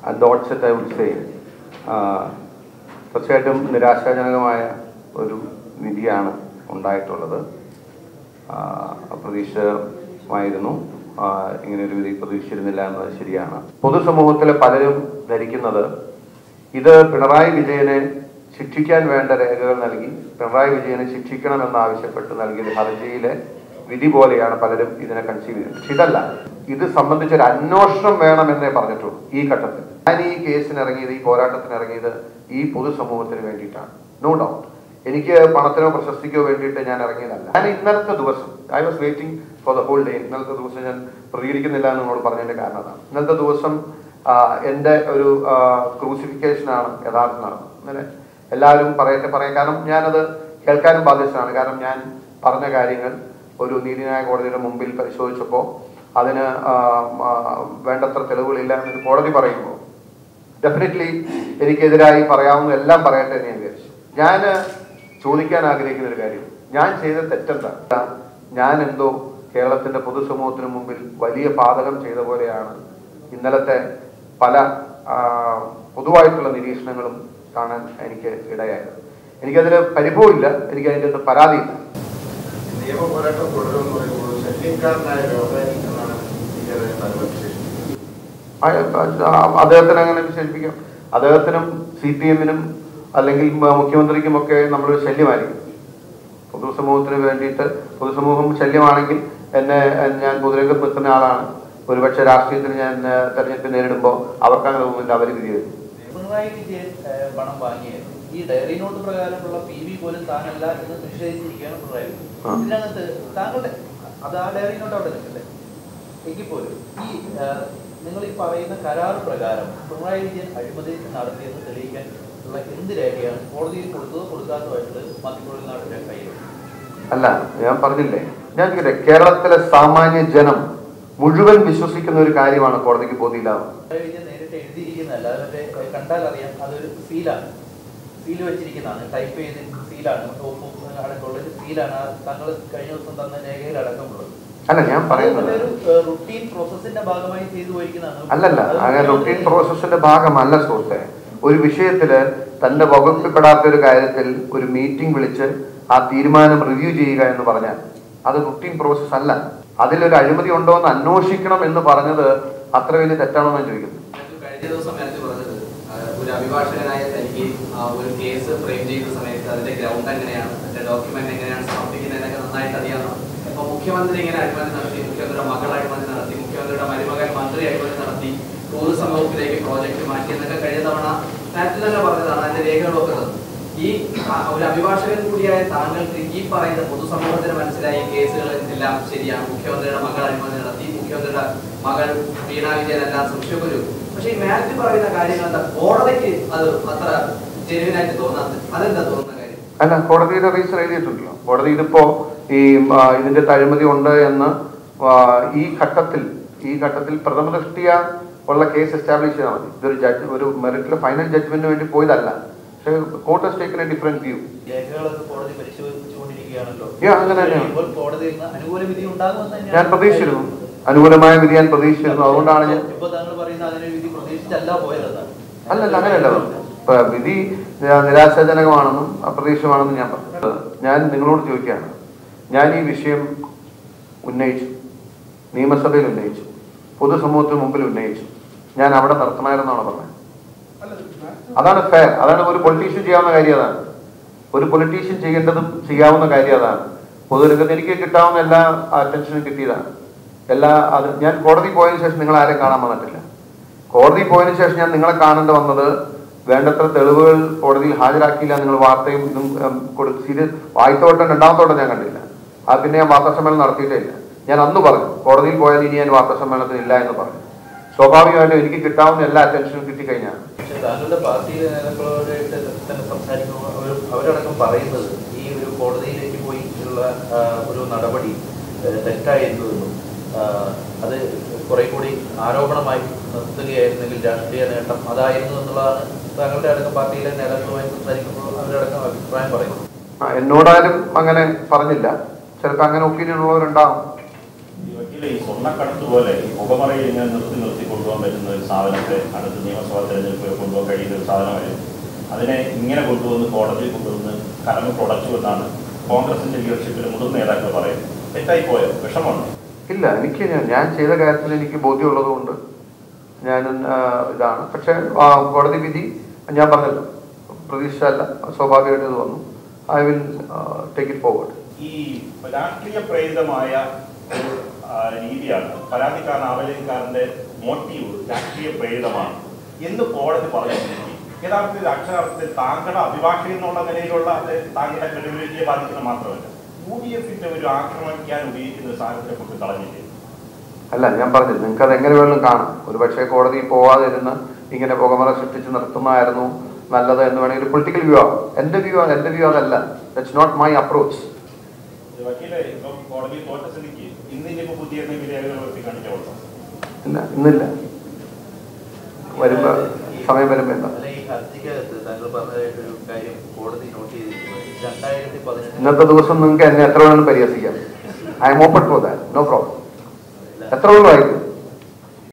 at the outset I would say തീർച്ചയായിട്ടും നിരാശാജനകമായ ഒരു വിധിയാണ് ഉണ്ടായിട്ടുള്ളത്. അപ്രതീക്ഷിതമായിരുന്നു. ഇങ്ങനെ ഒരു വിധി പ്രതീക്ഷിച്ചിരുന്നില്ല എന്നത് ശരിയാണ്. പൊതുസമൂഹത്തിലെ പലരും ധരിക്കുന്നത് ഇത് പിണറായി വിജയനെ ശിക്ഷിക്കാൻ വേണ്ട രേഖകൾ നൽകി പിണറായി വിജയനെ ശിക്ഷിക്കണമെന്നാവശ്യപ്പെട്ട് നൽകിയ ഹർജിയിലെ വിധി പോലെയാണ് പലരും ഇതിനെ കൺസീവ് ചെയ്യുന്നത്. പക്ഷെ ഇതല്ല. ഇത് സംബന്ധിച്ചൊരു അന്വേഷണം വേണമെന്നേ പറഞ്ഞിട്ടുള്ളൂ ഈ ഘട്ടത്തിൽ. ഞാൻ ഈ കേസിന് ഇറങ്ങിയത്, ഈ പോരാട്ടത്തിന് ഇറങ്ങിയത് ഈ പൊതുസമൂഹത്തിന് വേണ്ടിയിട്ടാണ്. No doubt. എനിക്ക് പണത്തിനോ പ്രശസ്തിക്കോ വേണ്ടിയിട്ട് ഞാൻ ഇറങ്ങിയതല്ല. ഞാൻ ഇന്നലത്തെ ദിവസം I was waiting for the whole day. ഇന്നലത്തെ ദിവസം ഞാൻ പ്രതികരിക്കുന്നില്ല എന്ന് നിങ്ങളോട് പറഞ്ഞതിന്റെ കാരണം അതാണ്. ഇന്നലത്തെ ദിവസം എൻ്റെ ഒരു ക്രൂസിഫിക്കേഷനാണ് യഥാർത്ഥം നടന്നത്. അങ്ങനെ എല്ലാവരും പറയാം. കാരണം ഞാനത് കേൾക്കാനും ബാധ്യസ്ഥനാണ്. കാരണം ഞാൻ പറഞ്ഞ കാര്യങ്ങൾ ഒരു നീതിന്യായ കോടതിയുടെ മുമ്പിൽ പരിശോധിച്ചപ്പോൾ അതിന് വേണ്ടത്ര തെളിവുകളില്ല എന്നൊരു കോടതി പറയുമ്പോൾ ഡെഫിനറ്റ്ലി എനിക്കെതിരായി പറയാവുന്ന എല്ലാം പറയട്ടെ എന്ന് ഞാൻ വിചാരിച്ചു. ഞാൻ ചോദിക്കാൻ ആഗ്രഹിക്കുന്ന ഒരു കാര്യം, ഞാൻ ചെയ്ത തെറ്റെന്താ? ഞാൻ എന്തോ കേരളത്തിന്റെ പൊതുസമൂഹത്തിന് മുമ്പിൽ വലിയ പാതകം ചെയ്ത പോലെയാണ് ഇന്നലത്തെ പല പൊതുവായിട്ടുള്ള നിരീക്ഷണങ്ങളും കാണാൻ എനിക്ക് ഇടയായത്. എനിക്കതിൽ പരിഭവമില്ല, എനിക്ക് അതിൻ്റെ അടുത്ത് പരാതിയില്ല. അദ്ദേഹത്തിന് അങ്ങനെ വിശേഷിപ്പിക്കാം. അദ്ദേഹത്തിനും CPM-നും അല്ലെങ്കിൽ മുഖ്യമന്ത്രിക്കുമൊക്കെ നമ്മളൊരു ശല്യമായിരിക്കും. പൊതുസമൂഹത്തിന് വേണ്ടിയിട്ട് പൊതുസമൂഹം ശല്യമാണെങ്കിൽ ഞാൻ പൊതുരംഗത്ത് നിൽക്കുന്ന ആളാണ്. ഒരുപക്ഷെ രാഷ്ട്രീയത്തിന് ഞാൻ തെരഞ്ഞെടുപ്പ് നേരിടുമ്പോൾ അവർക്ക് തോന്നുന്നില്ല, അവർ വിധി വരും. പിണറായി വിജയൻ പണം വാങ്ങിയത് ഈ ഡയറി നോട്ട് പ്രകാരമുള്ള PV പോലും താനല്ല എന്ന് നിഷേധിച്ചിരിക്കുകയാണ് പിണറായി. ഇതിനകത്ത് താങ്കളുടെ അത് ആ ഡയറി നോട്ട് അവിടെ നിൽക്കട്ടെ എങ്കിൽ പോലും ഈ നിങ്ങൾ ഈ പറയുന്ന കരാർ പ്രകാരം പിണറായി വിജയൻ അഴിമതി നടത്തിയെന്ന് തെളിയിക്കാൻ ഉള്ള എന്ത് രേഖയാണ് കോടതിയിൽ കൊടുക്കാത്തതായിട്ട് മാധ്യമങ്ങളിൽ നാട്ടിലെ കയ്യിലുണ്ട്? അല്ല, ഞാൻ പറഞ്ഞില്ലേ, ഞാൻ കേരളത്തിലെ സാമാന്യ ജനം മുഴുവൻ വിശ്വസിക്കുന്ന ഒരു കാര്യമാണ് കോടതിക്ക് ബോധ്യമില്ലാതെ. പിണറായി വിജയൻ നേരിട്ട് എഴുതിയിരിക്കുന്നതല്ല, അതിന്റെ കണ്ടാൽ അറിയാം അതൊരു സീലാണ്, സീല് വെച്ചിരിക്കുന്നതാണ്, ടൈപ്പ് ചെയ്ത് സീലാണ്, അടക്കമുള്ള ഒരു സീലാണ് താങ്കൾ കഴിഞ്ഞ ദിവസം തന്ന രേഖയിൽ അടക്കമുള്ളത്. അല്ല, ഞാൻ പറയുന്നത് റുട്ടീൻ പ്രോസസിന്റെ ഭാഗമായി ചെയ്തു പോയിരിക്കുന്നതാണ്. അല്ലല്ല, അങ്ങനെ റുട്ടീൻ പ്രോസസിന്റെ ഭാഗമല്ല സുഹൃത്തെ. ഒരു വിഷയത്തില് തന്റെ വകുപ്പിൽപ്പെടാത്ത ഒരു കാര്യത്തിൽ ഒരു മീറ്റിംഗ് വിളിച്ച് ആ തീരുമാനം റിവ്യൂ ചെയ്യുക എന്ന് പറഞ്ഞാൽ അത് റുട്ടീൻ പ്രോസസ് അല്ല. അതിലൊരു അഴിമതി ഉണ്ടോ എന്ന് അന്വേഷിക്കണം എന്ന് പറഞ്ഞത് അത്ര വലിയ തെറ്റാണോ എന്ന് ചോദിക്കുന്നു. കഴിഞ്ഞ ദിവസം പറഞ്ഞത് ഒരു അഭിഭാഷകനായ തനിക്ക് ഒരു കേസ് ഫ്രെയിം ചെയ്യുന്ന സമയത്ത് അതിന്റെ ഗ്രൗണ്ട് എങ്ങനെയാണ്, അതിന്റെ ഡോക്യുമെന്റ് എങ്ങനെയാണ് സമർപ്പിക്കുന്നതിനൊക്കെ നന്നായിട്ട് അറിയാമോ. അപ്പൊ മുഖ്യമന്ത്രി ഇങ്ങനെ അഴിമതി നടത്തി, മുഖ്യമന്ത്രിയുടെ മകൾ അഴിമതി നടത്തി, മുഖ്യമന്ത്രിയുടെ മരുമകൻ മന്ത്രി അഴിമതി നടത്തി, ടൂറിസം വകുപ്പിലേക്ക് പ്രോജക്ട് മാറ്റി എന്നൊക്കെ കഴിഞ്ഞ തവണ നാട്ടിൽ തന്നെ പറഞ്ഞതാണ്. അതിന്റെ രേഖകളൊക്കെ തന്നു. ഈ ഒരു അഭിഭാഷകൻ കൂടിയായ താങ്കൾക്ക് ഈ പറയുന്ന പൊതുസമൂഹത്തിന് മനസ്സിലായി കേസുകൾ എല്ലാം ശരിയാണ്, മുഖ്യമന്ത്രിയുടെ മകൾ അഴിമതി നടത്തി, മുഖ്യമന്ത്രിയുടെ മകൾ വീണ വിജയൻ എല്ലാം സംശയപ്പെരും. പക്ഷെ ഈ മാറ്റി പറയുന്ന കാര്യങ്ങൾ എന്താ കോടതിക്ക് അത് അത്ര ജെനുവിനായിട്ട് തോന്നാത്തത്? അതെന്താ തോന്നുന്ന കാര്യം? അല്ല, കോടതിയുടെ റീസൺ എഴുതിയിട്ടുണ്ടല്ലോ. കോടതി ഇതിപ്പോ ഇതിന്റെ അഴിമതി ഉണ്ട് എന്ന് ഈ ഘട്ടത്തിൽ പ്രഥമ ദൃഷ്ടിയ ഉള്ള കേസ് എസ്റ്റാബ്ലിഷ് ചെയ്താൽ മതി. ഇതൊരു ഒരു മെറിറ്റിലെ ഫൈനൽ ജഡ്ജ്മെന്റിന് വേണ്ടി പോയതല്ല. പക്ഷേ court has taken a different view. ഞാൻ പ്രതീക്ഷിച്ചിരുന്നു, അനുകൂലമായ വിധി ഞാൻ പ്രതീക്ഷിച്ചിരുന്നു. അതുകൊണ്ടാണ് ഞാൻ അല്ലല്ല, അങ്ങനെയല്ല, വിധി നിരാശാജനകമാണെന്നും അപ്രതീക്ഷിതമാണെന്നും ഞാൻ പറഞ്ഞത്. ഞാൻ നിങ്ങളോട് ചോദിക്കുകയാണ്, ഞാൻ ഈ വിഷയം ഉന്നയിച്ചു, നിയമസഭയിൽ ഉന്നയിച്ചു, പൊതുസമൂഹത്തിന് മുമ്പിൽ ഉന്നയിച്ചു. ഞാൻ അവിടെ നിർത്തണമായിരുന്നാണ് പറഞ്ഞത്. അതാണ് ഫെയർ. അതാണ് ഒരു പൊളിറ്റീഷ്യൻ ചെയ്യാവുന്ന കാര്യം. അതാണ് ഒരു പൊളിറ്റീഷ്യൻ ചെയ്യാവുന്ന കാര്യം. അതാണ് പൊതുരംഗത്ത് എനിക്ക് കിട്ടാവുന്ന എല്ലാ അറ്റൻഷനും കിട്ടിയതാണ്. ഞാൻ കോടതി പോയതിനു ശേഷം നിങ്ങൾ ആരെയും കാണാൻ വന്നിട്ടില്ല. കോടതി പോയതിനു ശേഷം ഞാൻ നിങ്ങളെ കാണേണ്ടി വന്നത് വേണ്ടത്ര തെളിവുകൾ കോടതിയിൽ ഹാജരാക്കിയില്ല. നിങ്ങൾ വാർത്തയും ഇതും കൊടുത്ത് വായ്ത്തോട്ടം രണ്ടാമത്തോട്ടം ഞാൻ കണ്ടില്ല. പിന്നെ ഞാൻ വാർത്താ സമ്മേളനം നടത്തിയിട്ടേ ഇല്ല. ഞാൻ അന്ന് പറഞ്ഞു കോടതിയിൽ പോയാൽ ഇനി ഞാൻ വാർത്താ സമ്മേളനത്തിൽ ഇല്ല എന്ന് പറഞ്ഞു. സ്വാഭാവികമായിട്ടും എനിക്ക് കിട്ടാവുന്ന എല്ലാ അറ്റൻഷനും കിട്ടിക്കഴിഞ്ഞാൽ താങ്കളുടെ പാർട്ടിയിലെ നേതാക്കളോടായിട്ട് തന്നെ സംസാരിക്കുമ്പോൾ അവരടക്കം പറയുന്നത് ഈ ഒരു കോടതിയിലേക്ക് പോയി ഉള്ള ഒരു നടപടി തെറ്റായിരുന്നുവെന്നും അത് കുറെ കൂടി ആരോപണമായി നിർത്തുകയായിരുന്നെങ്കിൽ രാഷ്ട്രീയ നേട്ടം അതായിരുന്നു എന്നുള്ളതാണ് താങ്കളുടെ അടക്കം പാർട്ടിയിലെ നേതാക്കളുമായി സംസാരിക്കുമ്പോൾ അവരടക്കം അഭിപ്രായം പറയുന്നത്. എന്നോടാരും അങ്ങനെ പറഞ്ഞില്ല. ചിലപ്പോൾ അങ്ങനെ ഒപ്പീനിയൻ ഉള്ളവരുണ്ടാവും. ഈ സ്വർണ്ണക്കടത്ത് പോലെ ഈ പുകമറയിൽ ഇങ്ങനെ നിർത്തി കൊണ്ടുപോകാൻ പറ്റുന്ന ഒരു സാധനത്തെ അടുത്ത നിയമസഭാ തെരഞ്ഞെടുപ്പ് കൊണ്ടുപോകാൻ കഴിയുന്ന ഒരു സാധനമായിരുന്നു. അതിനെ ഇങ്ങനെ കൊണ്ടുവന്ന് കോടതിയിൽ കൊണ്ടുവന്ന് കടമ തുടച്ചു എന്നാണ് കോൺഗ്രസിന്റെ ലീഡർഷിപ്പിൽ മുതിർന്ന നേതാക്കൾ പറയുന്നത്. തെറ്റായിപ്പോയോ? വിഷമമാണ്? ഇല്ല, എനിക്ക് ഞാൻ ചെയ്ത കാര്യത്തിൽ എനിക്ക് ബോധ്യമുള്ളത് കൊണ്ട് ഞാൻ ഇതാണ്. പക്ഷെ കോടതി വിധി ഞാൻ പറഞ്ഞല്ലോ, പ്രതീക്ഷയല്ല, സ്വാഭാവികമായിട്ട് ഇത് വന്നു. I will take it forward. ഈ രാഷ്ട്രീയ പ്രേരിതമായ ഒരു രീതിയാണ് പരാതിക്കാരൻ ആവലിക്കാരന്റെ മോട്ടീവ് രാഷ്ട്രീയ പ്രേരിതമാണ് എന്ന് കോടതി പറഞ്ഞിരിക്കും. യഥാർത്ഥത്തിൽ അക്ഷരാർത്ഥത്തിൽ താങ്കളുടെ അഭിഭാഷകൻ എന്നുള്ള നിലയിലുള്ള താങ്കളുടെ ക്രെഡിബിലിറ്റിയെ ബാധിക്കുന്ന മാത്രമല്ല UDFന്റെ ഒരു ആക്രമിക്കാൻ ഉപയോഗിക്കുന്ന ഒരു സാധനത്തെ കുറിച്ച് കളഞ്ഞില്ലേ? അല്ല, ഞാൻ പറഞ്ഞത് നിങ്ങൾക്ക് അത് എങ്ങനെ വേണമെങ്കിലും കാണാം. ഒരു പക്ഷേ കോടതിയിൽ പോവാതിരുന്ന് ഇങ്ങനെ പുകമറ സൃഷ്ടിച്ച് നിർത്തുന്നതായിരുന്നു നല്ലത് എന്ന് വേണമെങ്കിൽ ഒരു പൊളിറ്റിക്കൽ വ്യൂ ആവും. എൻ്റെ വ്യൂ അതല്ല. That's not my approach. വക്കീലെ, ഇപ്പം കോടതി തോറ്റ സ്ഥിതിക്ക് ഇന്നിപ്പോ പുതിയ എന്തെങ്കിലും രേഖകൾ വെട്ടി കാണിക്കാവുള്ളൂ? ഇല്ല, ഇന്നില്ല. വരുമ്പോ സമയം വരുമ്പോ എന്താ ഈ ഹർജിക്കകത്ത് താങ്കൾ പറഞ്ഞതായിട്ടൊരു കാര്യം കോടതി നോട്ട് ചെയ്തിരിക്കുന്നത് 2018 ഇന്നത്തെ ദിവസം നിങ്ങൾക്ക് എന്നെ എത്ര വേണമെങ്കിലും പരിഹസിക്കാം. I am open for that, no problem. എത്ര വേണമെങ്കിലും